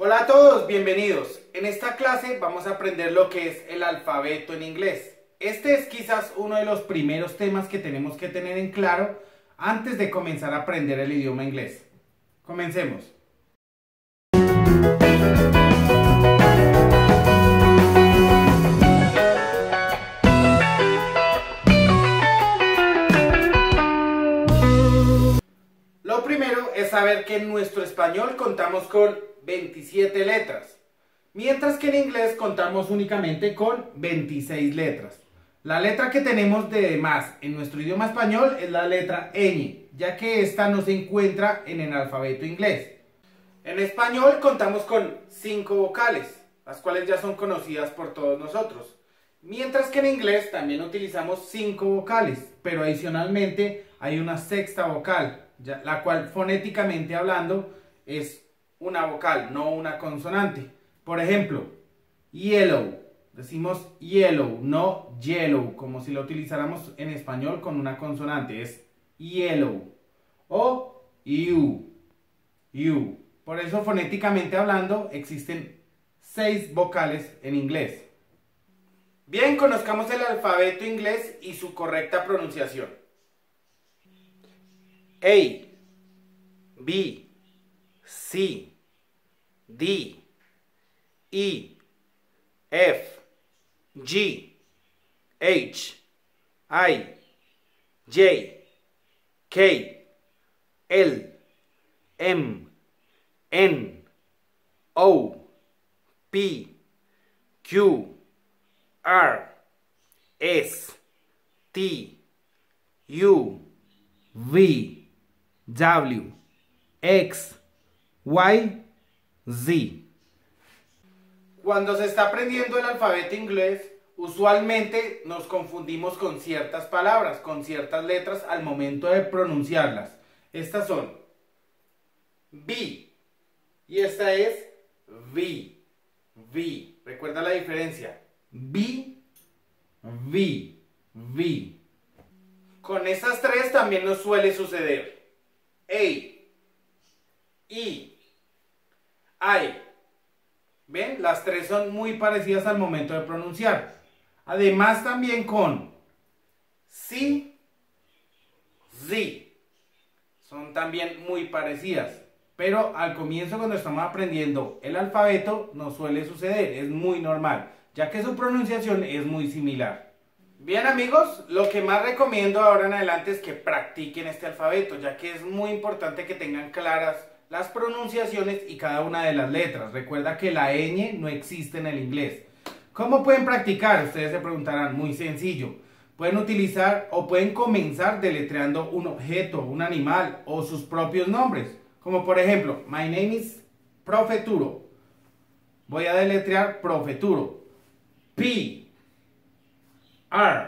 Hola a todos, bienvenidos. En esta clase vamos a aprender lo que es el alfabeto en inglés. Este es quizás uno de los primeros temas que tenemos que tener en claro antes de comenzar a aprender el idioma inglés. Comencemos. Lo primero es saber que en nuestro español contamos con 27 letras, mientras que en inglés contamos únicamente con 26 letras. La letra que tenemos de más en nuestro idioma español es la letra ñ, ya que esta no se encuentra en el alfabeto inglés. En español contamos con 5 vocales, las cuales ya son conocidas por todos nosotros. Mientras que en inglés también utilizamos 5 vocales, pero adicionalmente hay una sexta vocal, la cual fonéticamente hablando es una vocal, no una consonante. Por ejemplo, yellow, decimos yellow, no yellow, como si lo utilizáramos en español con una consonante, es yellow. O you. Por eso fonéticamente hablando existen 6 vocales en inglés. Bien, conozcamos el alfabeto inglés y su correcta pronunciación. A, B, C, D, E, F, G, H, I, J, K, L, M, N, O, P, Q, R, S, T, U, V, W, X, Y, Z. Cuando se está aprendiendo el alfabeto inglés, usualmente nos confundimos con ciertas palabras, con ciertas letras al momento de pronunciarlas. Estas son B y esta es V. V. ¿Recuerda la diferencia? B, V, V. Con estas tres también nos suele suceder. A, E, I. ¿Ven? Las tres son muy parecidas al momento de pronunciar. Además también con C, Z. Son también muy parecidas. Pero al comienzo, cuando estamos aprendiendo el alfabeto, nos suele suceder. Es muy normal, ya que su pronunciación es muy similar. Bien amigos, lo que más recomiendo ahora en adelante es que practiquen este alfabeto, ya que es muy importante que tengan claras las pronunciaciones y cada una de las letras. Recuerda que la ñ no existe en el inglés. ¿Cómo pueden practicar? Ustedes se preguntarán. Muy sencillo. Pueden utilizar o pueden comenzar deletreando un objeto, un animal o sus propios nombres. Como por ejemplo, my name is Profeturo. Voy a deletrear Profeturo. P, R,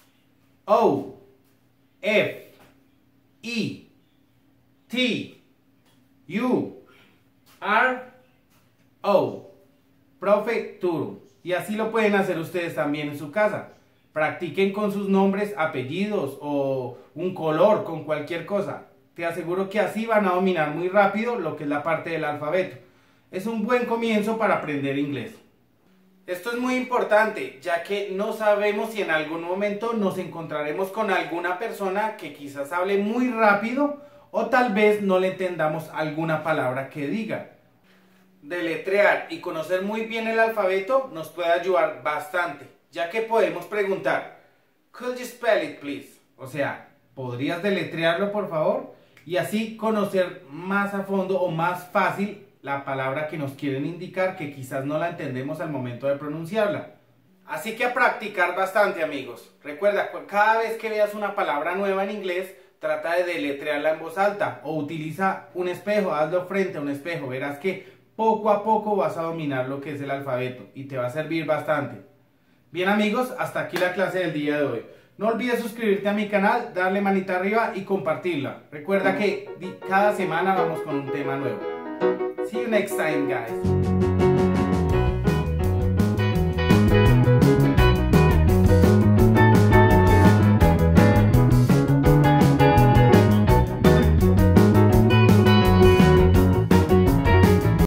O, F, E, T, U, R, O. Profeturo. Y así lo pueden hacer ustedes también en su casa. Practiquen con sus nombres, apellidos o un color, con cualquier cosa. Te aseguro que así van a dominar muy rápido lo que es la parte del alfabeto. Es un buen comienzo para aprender inglés. Esto es muy importante, ya que no sabemos si en algún momento nos encontraremos con alguna persona que quizás hable muy rápido o tal vez no le entendamos alguna palabra que diga. Deletrear y conocer muy bien el alfabeto nos puede ayudar bastante, ya que podemos preguntar, could you spell it please? O sea, ¿podrías deletrearlo por favor? Y así conocer más a fondo o más fácil la palabra que nos quieren indicar, que quizás no la entendemos al momento de pronunciarla. Así que a practicar bastante amigos. Recuerda, cada vez que veas una palabra nueva en inglés, trata de deletrearla en voz alta o utiliza un espejo, hazlo frente a un espejo. Verás que poco a poco vas a dominar lo que es el alfabeto y te va a servir bastante. Bien amigos, hasta aquí la clase del día de hoy. No olvides suscribirte a mi canal, darle manita arriba y compartirla. Recuerda que cada semana vamos con un tema nuevo. See you next time, guys.